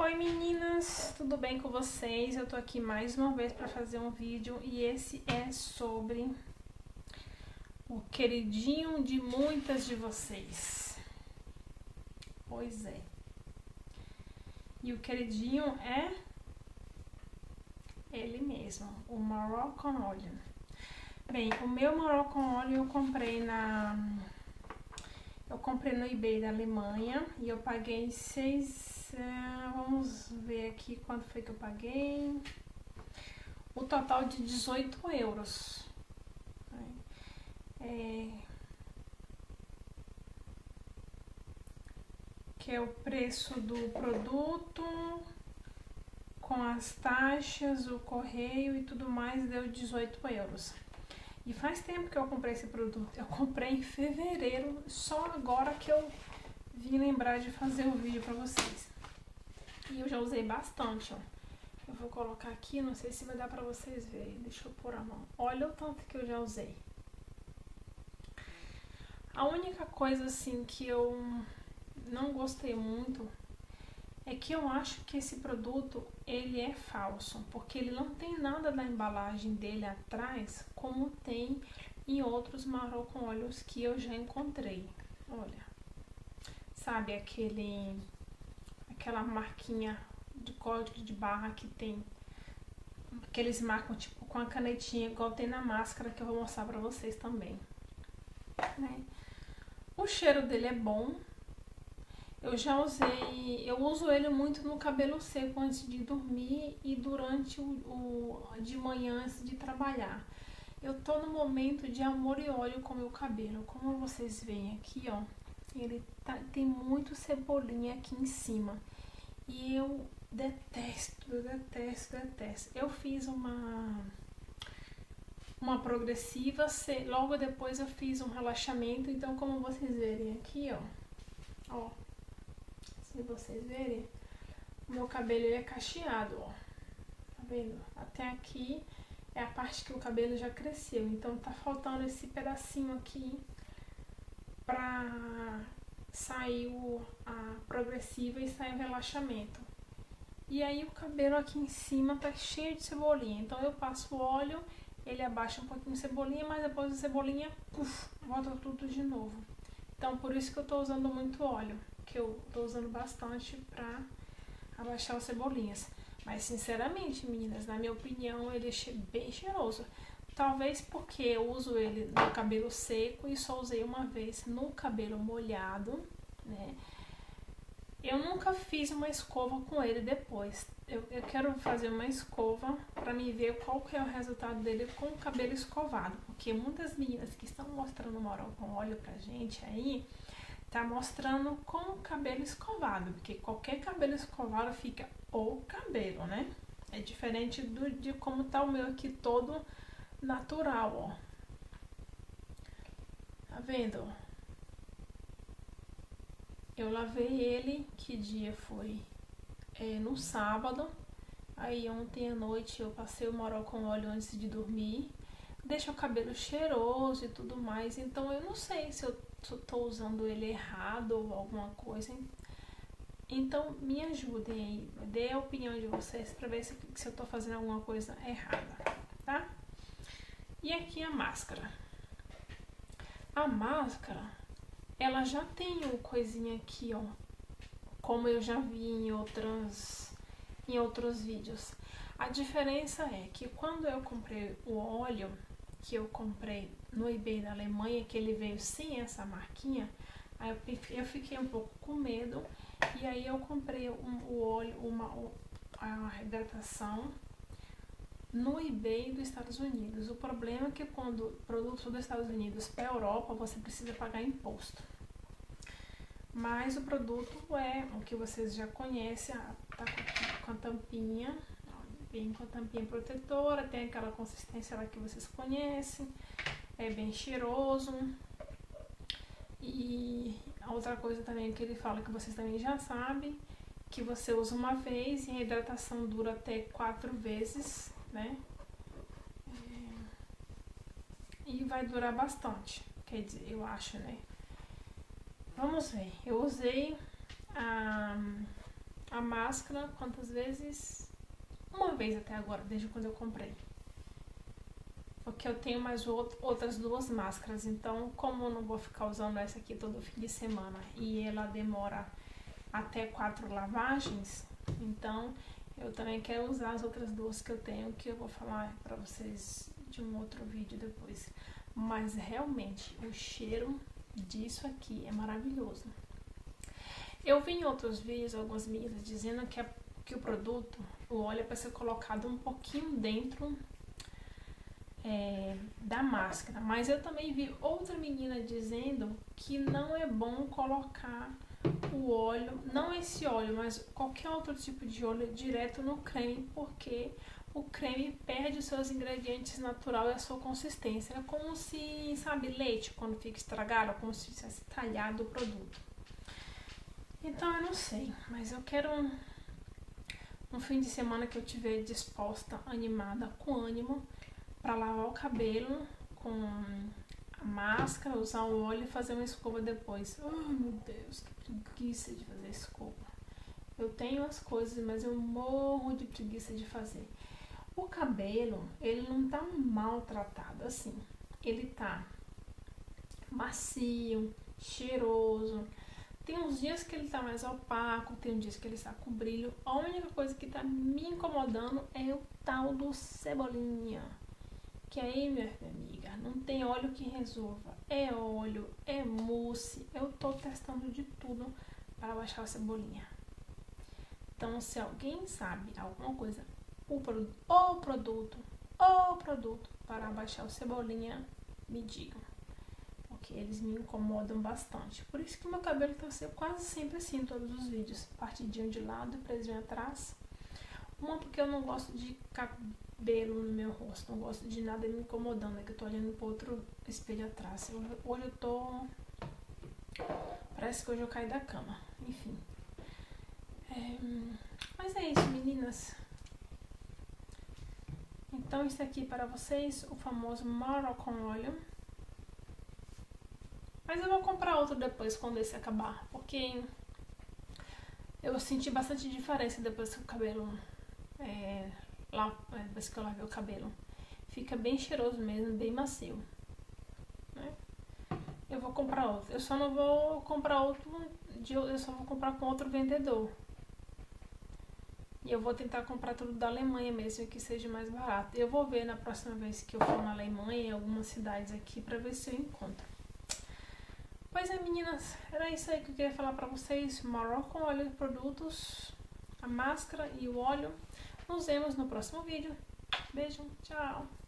Oi meninas, tudo bem com vocês? Eu tô aqui mais uma vez para fazer um vídeo e esse é sobre o queridinho de muitas de vocês. Pois é. E o queridinho é ele mesmo, o Moroccan Oil. Bem, o meu Moroccan Oil eu comprei no eBay da Alemanha e eu paguei vamos ver aqui quanto foi que eu paguei. O total de 18 euros. Que é o preço do produto com as taxas, o correio e tudo mais, deu 18 euros. E faz tempo que eu comprei esse produto. Eu comprei em fevereiro, só agora que eu vim lembrar de fazer o vídeo pra vocês. E eu já usei bastante, ó. Eu vou colocar aqui, não sei se vai dar pra vocês verem. Deixa eu pôr a mão. Olha o tanto que eu já usei. A única coisa, assim, que eu não gostei muito é que eu acho que esse produto, ele é falso. Porque ele não tem nada da embalagem dele atrás, como tem em outros Moroccan Oils que eu já encontrei. Olha. Sabe aquela marquinha de código de barra que tem, que eles marcam tipo com a canetinha, igual tem na máscara, que eu vou mostrar pra vocês também, né? O cheiro dele é bom. Eu já usei, eu uso ele muito no cabelo seco antes de dormir e durante de manhã antes de trabalhar. Eu tô no momento de amor e óleo com o meu cabelo. Como vocês veem aqui, ó, ele tem muito cebolinha aqui em cima. E eu detesto. Eu fiz uma progressiva, logo depois eu fiz um relaxamento. Então, como vocês verem aqui, ó, se vocês verem, o meu cabelo ele é cacheado, ó, tá vendo? Até aqui é a parte que o cabelo já cresceu, então tá faltando esse pedacinho aqui pra sair a progressiva e sair o relaxamento. E aí o cabelo aqui em cima tá cheio de cebolinha, então eu passo o óleo, ele abaixa um pouquinho de cebolinha, mas depois da cebolinha, puf, volta tudo de novo. Então por isso que eu tô usando muito óleo, que eu tô usando bastante pra abaixar as cebolinhas. Mas sinceramente, meninas, na minha opinião, ele é bem cheiroso. Talvez porque eu uso ele no cabelo seco e só usei uma vez no cabelo molhado, né? Eu nunca fiz uma escova com ele depois. Eu quero fazer uma escova pra me ver qual que é o resultado dele com o cabelo escovado. Porque muitas meninas que estão mostrando Moroccan Oil pra gente aí, tá mostrando com o cabelo escovado. Porque qualquer cabelo escovado fica o cabelo, né? É diferente de como tá o meu aqui todo natural, ó. Tá vendo? Eu lavei ele, que dia foi? No sábado. Aí ontem à noite eu passei o Moroccan Oil antes de dormir. Deixa o cabelo cheiroso e tudo mais. Então eu não sei se eu tô usando ele errado ou alguma coisa. Então me ajudem aí. Dê a opinião de vocês pra ver se eu tô fazendo alguma coisa errada, tá? E aqui a máscara. A máscara, ela já tem uma coisinha aqui, ó, como eu já vi em outros vídeos. A diferença é que quando eu comprei o óleo, que eu comprei no eBay da Alemanha, que ele veio sem essa marquinha, aí eu fiquei um pouco com medo, e aí eu comprei o óleo, a hidratação no eBay dos Estados Unidos. O problema é que quando produto dos Estados Unidos para a Europa, você precisa pagar imposto. Mas o produto é o que vocês já conhecem, tá com a tampinha, bem com a tampinha protetora, tem aquela consistência lá que vocês conhecem, é bem cheiroso. E a outra coisa também que ele fala, que vocês também já sabem, que você usa uma vez e a hidratação dura até 4 vezes, né? E vai durar bastante, quer dizer, eu acho, né? Vamos ver, eu usei a máscara, quantas vezes? Uma vez até agora, desde quando eu comprei. Porque eu tenho mais outras duas máscaras, então como eu não vou ficar usando essa aqui todo fim de semana e ela demora até 4 lavagens, então eu também quero usar as outras duas que eu tenho, que eu vou falar pra vocês de um outro vídeo depois. Mas realmente o cheiro disso aqui é maravilhoso. Eu vi em outros vídeos algumas meninas dizendo que o produto, o óleo é para ser colocado um pouquinho dentro da máscara, mas eu também vi outra menina dizendo que não é bom colocar o óleo, não esse óleo, mas qualquer outro tipo de óleo direto no creme, porque o creme perde os seus ingredientes naturais e a sua consistência. É como se, sabe, leite quando fica estragado, como se tivesse talhado o produto. Então eu não sei, mas eu quero um fim de semana que eu estiver disposta, animada, com ânimo, para lavar o cabelo com a máscara, usar o óleo e fazer uma escova depois. Oh meu Deus, que preguiça de fazer escova. Eu tenho as coisas, mas eu morro de preguiça de fazer. O cabelo, ele não tá maltratado assim. Ele tá macio, cheiroso. Tem uns dias que ele tá mais opaco, tem uns dias que ele está com brilho. A única coisa que tá me incomodando é o tal do cebolinha. Que aí, minha amiga, não tem óleo que resolva. É óleo, é mousse. Eu tô testando de tudo para baixar a cebolinha. Então, se alguém sabe alguma coisa, o produto para baixar o cebolinha, me digam. Porque eles me incomodam bastante. Por isso que meu cabelo tá quase sempre assim em todos os vídeos. Partidinho de lado e presinho atrás. Uma porque eu não gosto de cabelo no meu rosto. Não gosto de nada me incomodando. É que eu tô olhando pro outro espelho atrás. Hoje eu tô... Parece que hoje eu caí da cama. Enfim. Mas é isso, meninas. Então, isso aqui para vocês, o famoso Moroccan Oil. Mas eu vou comprar outro depois, quando esse acabar. Porque eu senti bastante diferença depois que o cabelo... depois que eu lavei o cabelo. Fica bem cheiroso mesmo, bem macio. Né? Eu vou comprar outro. Eu só não vou comprar outro... Eu só vou comprar com outro vendedor. E eu vou tentar comprar tudo da Alemanha mesmo, que seja mais barato. Eu vou ver na próxima vez que eu for na Alemanha, em algumas cidades aqui, pra ver se eu encontro. Pois é, meninas, era isso aí que eu queria falar pra vocês. Moroccan Oil produtos, a máscara e o óleo. Nos vemos no próximo vídeo. Beijo, tchau!